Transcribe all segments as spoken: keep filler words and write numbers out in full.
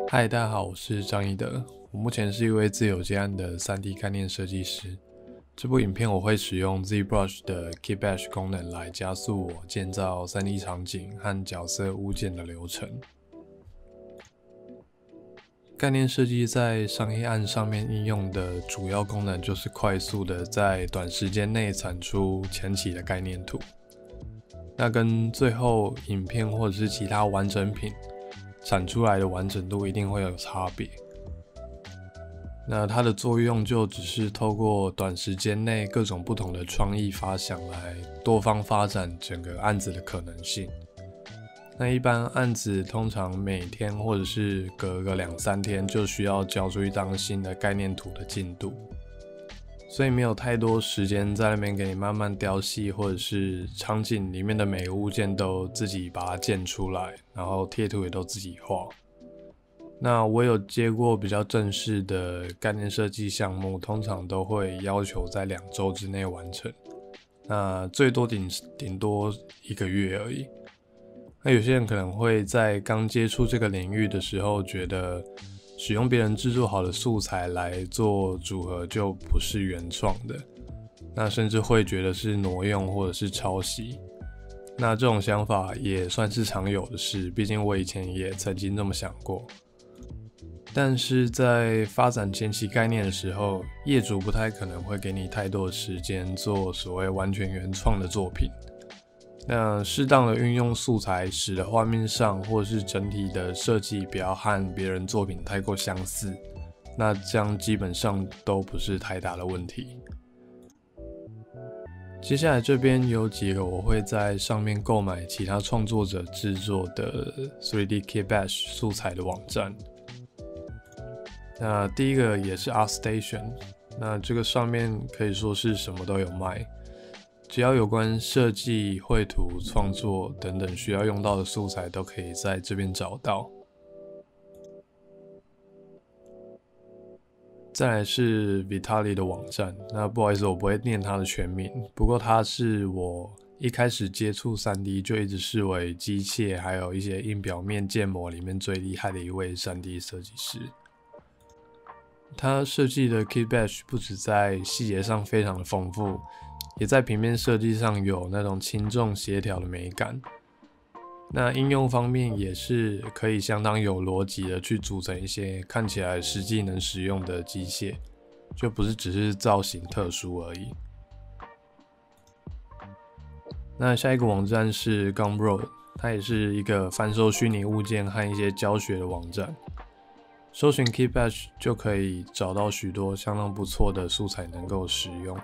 嗨，大家好，我是张一德。我目前是一位自由接案的 三 D 概念设计师。这部影片我会使用 ZBrush 的 KitBash 功能来加速我建造 三 D 场景和角色物件的流程。概念设计在商业案上面应用的主要功能就是快速的在短时间内产出前期的概念图。那跟最后影片或者是其他完整品产出来的完整度一定会有差别。那它的作用就只是透过短时间内各种不同的创意发想来多方发展整个案子的可能性。那一般案子通常每天或者是隔个两三天就需要交出一张新的概念图的进度，所以没有太多时间在那边给你慢慢雕细，或者是场景里面的每个物件都自己把它建出来，然后贴图也都自己画。那我有接过比较正式的概念设计项目，通常都会要求在两周之内完成，那最多顶顶多一个月而已。那有些人可能会在刚接触这个领域的时候，觉得使用别人制作好的素材来做组合就不是原创的，那甚至会觉得是挪用或者是抄袭。那这种想法也算是常有的事，毕竟我以前也曾经这么想过。但是在发展前期概念的时候，业主不太可能会给你太多的时间做所谓完全原创的作品。那适当的运用素材，使得画面上或者是整体的设计不要和别人作品太过相似，那这样基本上都不是太大的问题。接下来这边有几个我会在上面购买其他创作者制作的 三 D KitBash 素材的网站。那第一个也是 ArtStation， 那这个上面可以说是什么都有卖。只要有关设计、绘图、创作等等需要用到的素材，都可以在这边找到。再来是 Vitali 的网站，那不好意思，我不会念它的全名，不过他是我一开始接触 三 D 就一直视为机械还有一些硬表面建模里面最厉害的一位 三 D 设计师。他设计的 KitBash 不只在细节上非常的丰富，也在平面设计上有那种轻重协调的美感。那应用方面也是可以相当有逻辑的去组成一些看起来实际能使用的机械，就不是只是造型特殊而已。那下一个网站是 Gumroad， 它也是一个贩售虚拟物件和一些教学的网站。搜寻 KitBash 就可以找到许多相当不错的素材能够使用。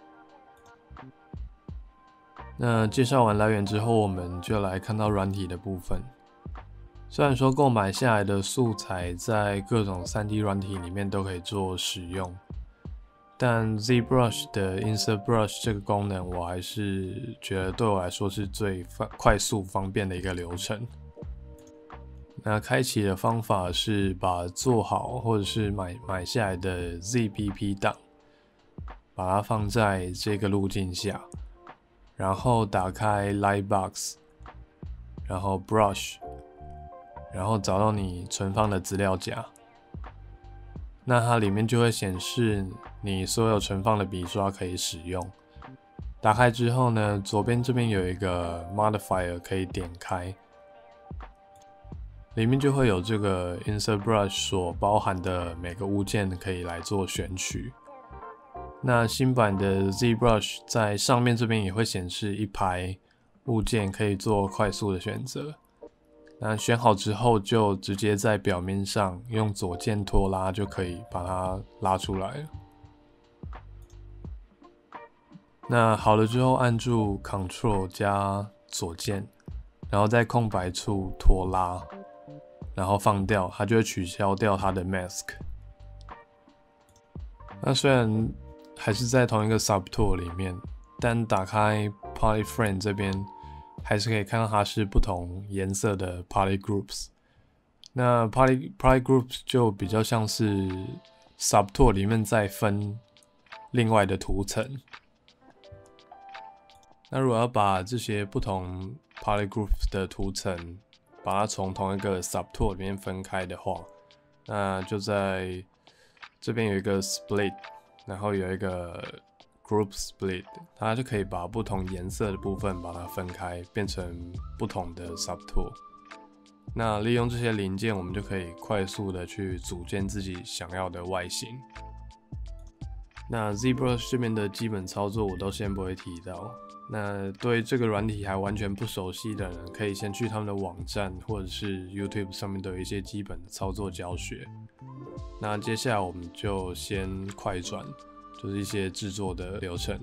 那介绍完来源之后，我们就来看到软体的部分。虽然说购买下来的素材在各种 三 D 软体里面都可以做使用，但 ZBrush 的 Insert Brush 这个功能，我还是觉得对我来说是最快速方便的一个流程。那开启的方法是把做好或者是买买下来的 Z B P 档，把它放在这个路径下，然后打开 Lightbox， 然后 Brush， 然后找到你存放的资料夹。那它里面就会显示你所有存放的笔刷可以使用。打开之后呢，左边这边有一个 Modifier 可以点开。里面就会有这个 Insert Brush 所包含的每个物件可以来做选取。那新版的 ZBrush 在上面这边也会显示一排物件可以做快速的选择。那选好之后，就直接在表面上用左键拖拉就可以把它拉出来了。那好了之后，按住 Ctrl 加左键，然后在空白处拖拉。然后放掉，它就会取消掉它的 mask。那虽然还是在同一个 subtool 里面，但打开 Polyframe 这边，还是可以看到它是不同颜色的 Polygroups。那 Poly Polygroups 就比较像是 subtool 里面再分另外的图层。那如果要把这些不同 Polygroups 的图层把它从同一个 subtool 里面分开的话， 那就在这边有一个 split， 然后有一个 group split， 它就可以把不同颜色的部分把它分开，变成不同的 subtool。那利用这些零件，我们就可以快速的去组建自己想要的外形。那 ZBrush 这边的基本操作我都先不会提到。那对这个软体还完全不熟悉的人，可以先去他们的网站或者是 YouTube 上面都有一些基本的操作教学。那接下来我们就先快转，就是一些制作的流程。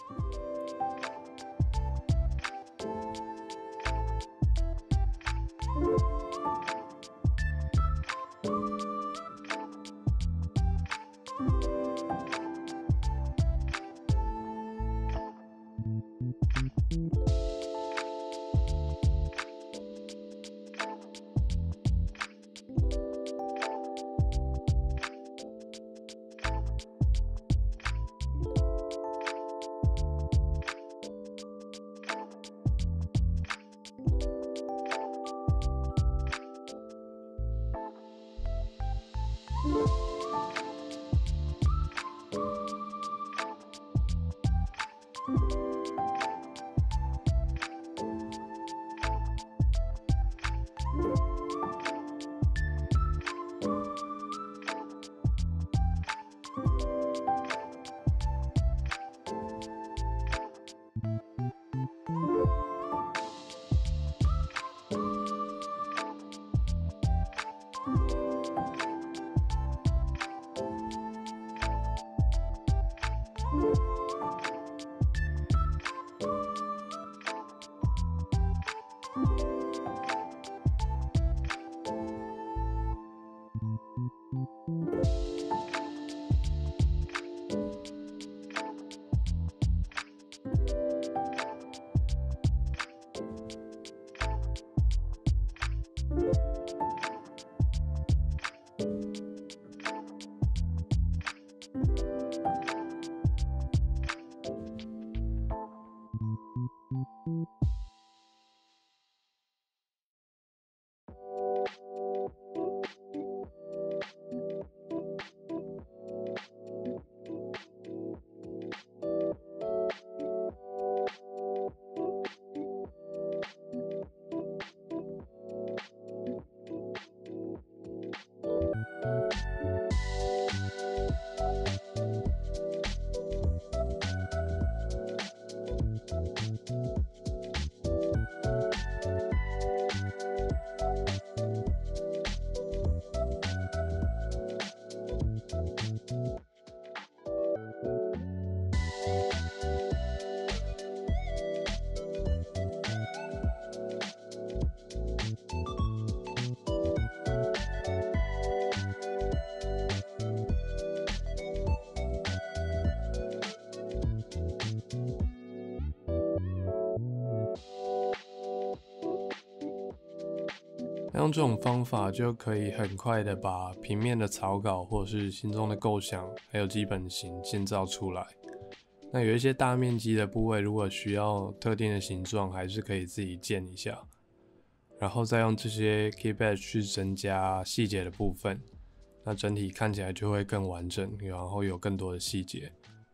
用这种方法就可以很快的把平面的草稿或者是心中的构想还有基本型建造出来。那有一些大面积的部位，如果需要特定的形状，还是可以自己建一下，然后再用这些 KitBash 去增加细节的部分，那整体看起来就会更完整，然后有更多的细节。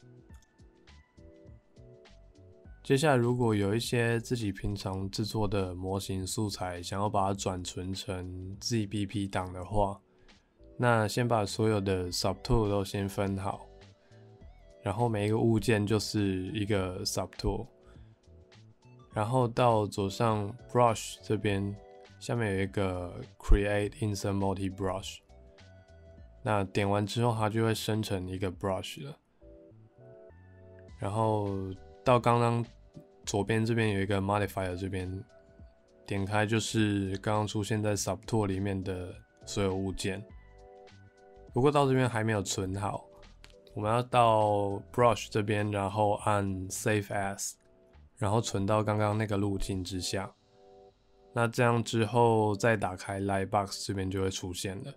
接下来，如果有一些自己平常制作的模型素材，想要把它转存成 Z B P 档的话，那先把所有的 subtool 都先分好，然后每一个物件就是一个 subtool， 然后到左上 brush 这边，下面有一个 create insert multi brush， 那点完之后它就会生成一个 brush 了，然后到刚刚左边这边有一个 modifier， 这边点开就是刚刚出现在 subtool 里面的所有物件。不过到这边还没有存好，我们要到 brush 这边，然后按 save as， 然后存到刚刚那个路径之下。那这样之后再打开 Lightbox 这边就会出现了。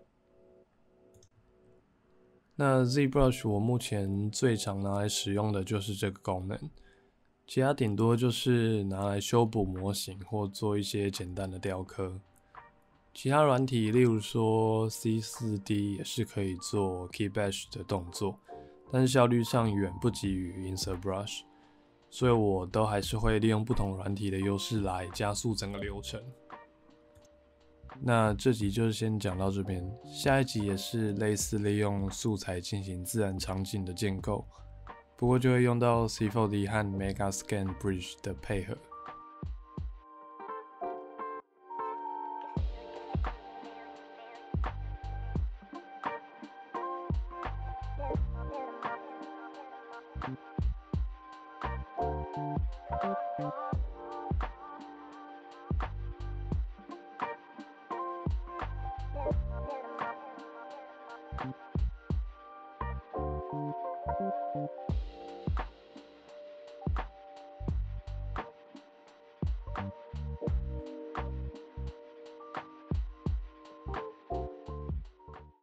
那 ZBrush 我目前最常拿来使用的就是这个功能，其他顶多就是拿来修补模型或做一些简单的雕刻。 其他软体，例如说 C 四 D 也是可以做 KitBash 的动作，但是效率上远不及于 ZBrush， 所以我都还是会利用不同软体的优势来加速整个流程。那这集就先讲到这边，下一集也是类似利用素材进行自然场景的建构，不过就会用到 C 四 D 和 Megascan Bridge 的配合。